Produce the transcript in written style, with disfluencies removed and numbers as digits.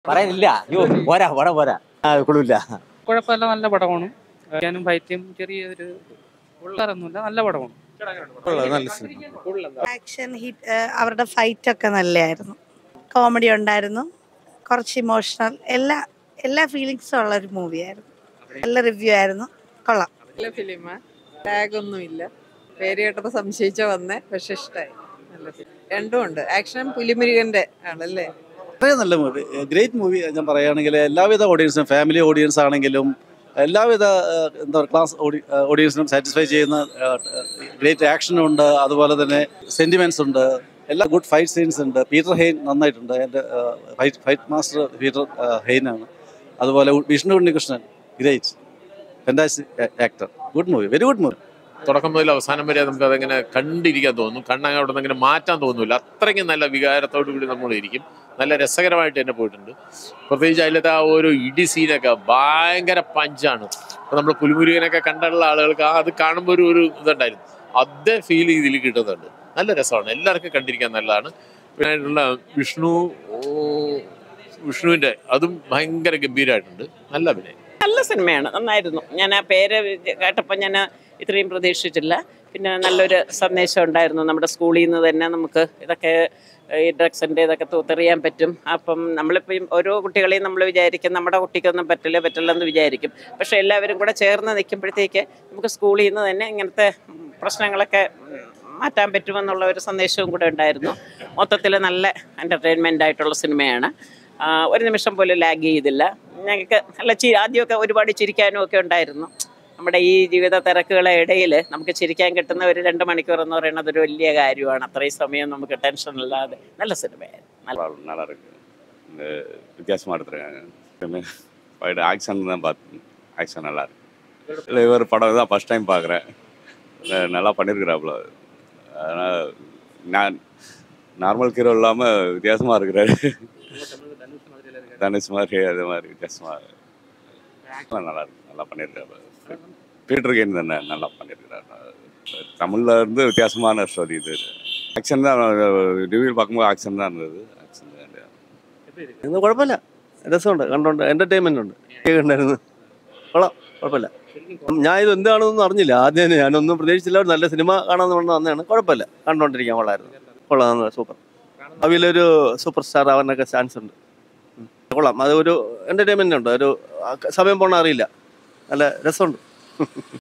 പറയാനില്ല. അയ്യോ പോരാ പടം പോരാ. കൊള്ളൂല്ല. കുഴപ്പമില്ല, നല്ല പടമാണ്. ഞാനും ഫൈറ്റും ചെറിയൊരു ഉള്ളറൊന്നുമില്ല, നല്ല പടമാണ്. ആക്ഷൻ ഹിറ്റ്, അവരുടെ ഫൈറ്റ് ഒക്കെ നല്ലതായിരുന്നു. കോമഡി ഉണ്ടായിരുന്നു, കുറച്ച് ഇമോഷണൽ, എല്ലാ ഫീലിങ്സും ഉള്ള ഒരു മൂവിയായിരുന്നു. നല്ല റിവ്യൂ ആയിരുന്നു, കൊള്ളാം. നല്ല ഫിലിമാ, ടാഗ് ഒന്നുമില്ല. പേര് കേട്ടപ്പോൾ സംശയിച്ച വന്നേ, പക്ഷെ ഇഷ്ടമായി. നല്ല ഫിലിം രണ്ടും ഉണ്ട്. ആക്ഷൻ പുലിമുരുകന്റെ ആണല്ലേ. വളരെ നല്ല മൂവി, ഗ്രേറ്റ് മൂവി. ഞാൻ പറയുകയാണെങ്കിൽ എല്ലാവിധ ഓഡിയൻസും, ഫാമിലി ഓഡിയൻസ് ആണെങ്കിലും എല്ലാവിധ എന്താ പറയുക ക്ലാസ് ഓഡിയൻസിനും സാറ്റിസ്ഫൈ ചെയ്യുന്ന ഗ്രേറ്റ് ആക്ഷനും ഉണ്ട്. അതുപോലെ തന്നെ സെൻറ്റിമെൻറ്റ്സ് ഉണ്ട്, എല്ലാ ഗുഡ് ഫൈറ്റ് സീൻസ് ഉണ്ട്. പീറ്റർ ഹെയ്ൻ നന്നായിട്ടുണ്ട്. എൻ്റെ ഫൈറ്റ് മാസ്റ്റർ പീറ്റർ ഹെയ്നാണ്. അതുപോലെ Vishnu Unnikrishnan, great fantastic actor. Good movie, very good movie. തുടക്കം മുതൽ അവസാനം വരെ നമുക്ക് അതങ്ങനെ കണ്ടിരിക്കാൻ തോന്നും. കണ്ണങ്ങ അവിടെ നിന്ന് അങ്ങനെ മാറ്റാൻ തോന്നില്ല. അത്രയ്ക്കും നല്ല വികാരത്തോടു കൂടി നമ്മളിരിക്കും. നല്ല രസകരമായിട്ട് തന്നെ പോയിട്ടുണ്ട്. പ്രത്യേകിച്ച് അതിലത്തെ ആ ഒരു ഇടി സീനൊക്കെ ഭയങ്കര പഞ്ചാണ്. അപ്പോൾ നമ്മൾ പുലിമുരുകനൊക്കെ കണ്ടുള്ള ആളുകൾക്ക് അത് കാണുമ്പോൾ ഒരു ഇതുണ്ടായിരുന്നു. അതേ ഫീൽ ഇതിൽ കിട്ടുന്നുണ്ട്. നല്ല രസമാണ്, എല്ലാവർക്കും കണ്ടിരിക്കാൻ നല്ലതാണ്. പിന്നെ വിഷ്ണുവിൻ്റെ അതും ഭയങ്കര ഗംഭീരമായിട്ടുണ്ട്. നല്ല അഭിനയം, നല്ല സിനിമയാണ്, നന്നായിരുന്നു. ഞാൻ ആ പേര് കേട്ടപ്പോൾ ഞാൻ ഇത്രയും പ്രതീക്ഷിച്ചില്ല. പിന്നെ നല്ലൊരു സന്ദേശം ഉണ്ടായിരുന്നു. നമ്മുടെ സ്കൂളിൽ നിന്ന് തന്നെ നമുക്ക് ഇതൊക്കെ ഈ ഡ്രഗ്സിൻ്റെ ഇതൊക്കെ തൂത്തെറിയാൻ പറ്റും. അപ്പം നമ്മളിപ്പം ഓരോ കുട്ടികളെയും നമ്മൾ വിചാരിക്കും നമ്മുടെ കുട്ടിക്കൊന്നും പറ്റില്ലെന്ന് വിചാരിക്കും. പക്ഷേ എല്ലാവരും കൂടെ ചേർന്ന് നിൽക്കുമ്പോഴത്തേക്ക് നമുക്ക് സ്കൂളിൽ നിന്ന് തന്നെ ഇങ്ങനത്തെ പ്രശ്നങ്ങളൊക്കെ മാറ്റാൻ പറ്റുമെന്നുള്ള ഒരു സന്ദേശവും കൂടെ ഉണ്ടായിരുന്നു. മൊത്തത്തിൽ നല്ല എൻ്റർടൈൻമെൻ്റ് ആയിട്ടുള്ള സിനിമയാണ്. ഒരു നിമിഷം പോലും ലാഗ് ചെയ്തില്ല. ഞങ്ങൾക്ക് നല്ല ആദ്യമൊക്കെ ഒരുപാട് ചിരിക്കാനും ഒക്കെ ഉണ്ടായിരുന്നു. നമ്മുടെ ഈ ജീവിത തിരക്കുകളെ ഇടയിൽ നമുക്ക് ചിരിക്കാൻ കിട്ടുന്ന ഒരു 2 മണിക്കൂർ എന്ന് പറയുന്നത് ഒരു വലിയ കാര്യമാണ്. അത്രയും സമയം നമുക്ക് ടെൻഷൻ ഇല്ലാതെ നല്ല സിനിമയായിരുന്നു. நல்லா இருக்கு. இந்த வித்தியாசமாக எடுத்துருக்காங்க. ஆக்ஷன் தான் பார்த்தேன். ஆக்ஷன் நல்லா இருக்கு. இல்லை இவர் படம் தான் ஃபஸ்ட் டைம் பார்க்குறேன். நல்லா பண்ணியிருக்கிறாப்புல. அதனால் நான் நார்மல் ஹீரோ இல்லாமல் வித்தியாசமாக இருக்கிறாரு. தனுஷ் மாதிரி அது மாதிரி வித்தியாசமாக நல்லா இருக்கு. நல்லா பண்ணியிருக்காரு. பீட்டர் ஹெய்ன் தானே, நல்லா பண்ணியிருக்கிறார். தமிழில் இருந்து வித்தியாசமான ஸ்டோரி இது. ஆக்ஷன் தான் ரிவ்யூ பார்க்கும்போது ஆக்ஷன் தான் இருந்தது. ஆக்ஷன் ഇന്ന് കുഴപ്പമില്ല, രസമുണ്ട്, കണ്ടോണ്ട് എൻ്റർടൈൻമെൻ്റ് ഉണ്ട്. ഉണ്ടായിരുന്നു, കൊള്ളാം, കുഴപ്പമില്ല. ഞാൻ ഇത് എന്താണെന്നൊന്നും അറിഞ്ഞില്ല. ആദ്യം തന്നെ ഞാനൊന്നും പ്രതീക്ഷിച്ചില്ല. ഒരു നല്ല സിനിമ കാണാമെന്ന് പറഞ്ഞാൽ വന്നതാണ്. കുഴപ്പമില്ല, കണ്ടോണ്ടിരിക്കാൻ കൊള്ളായിരുന്നു. കൊള്ളാം, സൂപ്പർ. അതിലൊരു സൂപ്പർ സ്റ്റാർ ആവാനൊക്കെ ചാൻസ് ഉണ്ട്. കൊള്ളാം, അത് ഒരു എൻ്റർടൈൻമെൻ്റ് ഉണ്ട്. ഒരു സമയം പോകണ അറിയില്ല, നല്ല രസമുണ്ട്.